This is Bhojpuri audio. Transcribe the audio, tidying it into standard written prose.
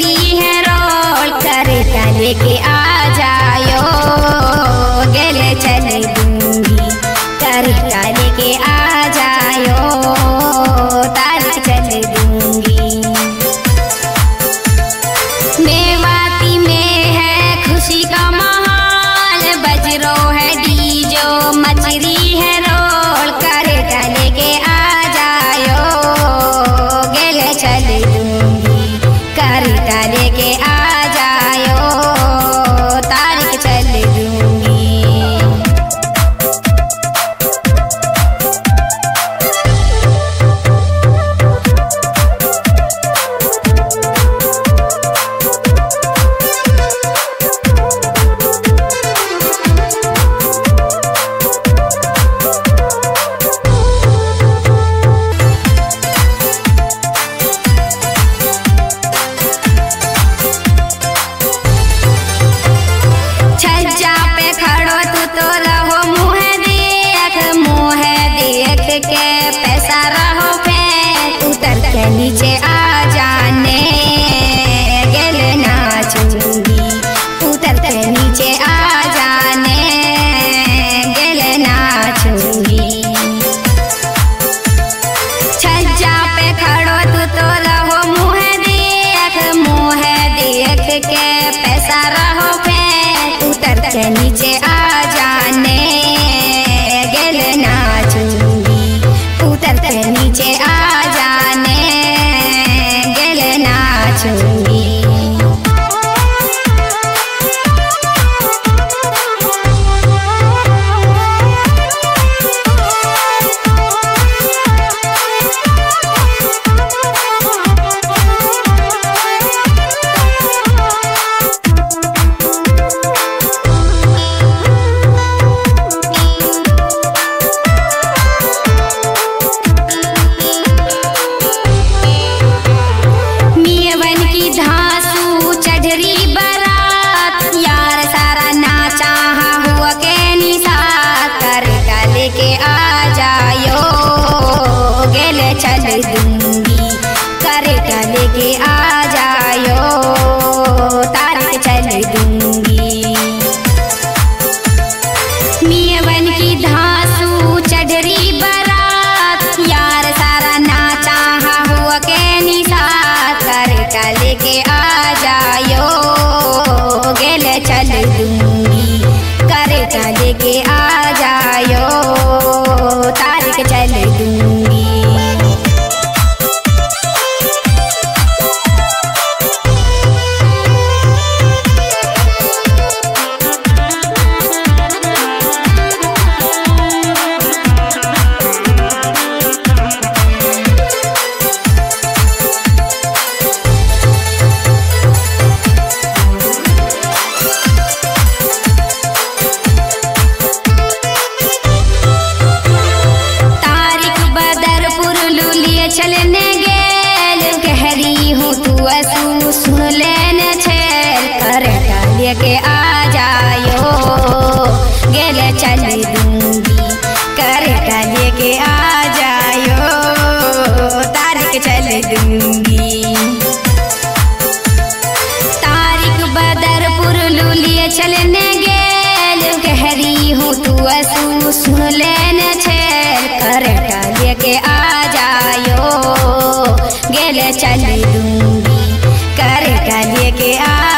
मछली है रोल करता लेके आ जायो गेले चल दूंगी करता लेके आ जायो तारीख चल दूंगी। मेवाती में है खुशी का माहौल बजरो है डीजो मछली है रोल करता लेके आ जायो गेले चल दूंगी करता लेके आ जायो तारीख चल दूंगी। छज्जा पे खड़ो तू तो रहो मुँह देख के पैसा रहो फेंक उतर के नीचे आ जाने गेले नाचूंगी उतर के नीचे आ जाने गेले नाचूंगी। छज्जा पे खड़ो तू तो रहो मुँह देख के पैसा रहो फेंक उतर के नीचे आ जाने गेले नाचूंगी उतर के नीचे आ जाने गेले नाचूंगी। चल दूंगी करता लेके आ जायो तारीख चल दूंगी। मियावन की धांसू चढ़री बारात यार सारा नाचा हुआ के निसात करता लेके आ जायो गेले चल दूंगी करता लेके आ जायो तारीख चल दूंगी। चलने गेल कहरी हूँ तू असू सुन लेने छेल करता लेके आ जायो गेले चल दूंगी करता लेके आ जायो तारीख चल दूंगी। तारीख बदरपुर लुलिया चलने गेल कहरी हूँ तू असू सुन लेने छेल करता लेके आ जायो गेले चल दूंगी करता लेके आ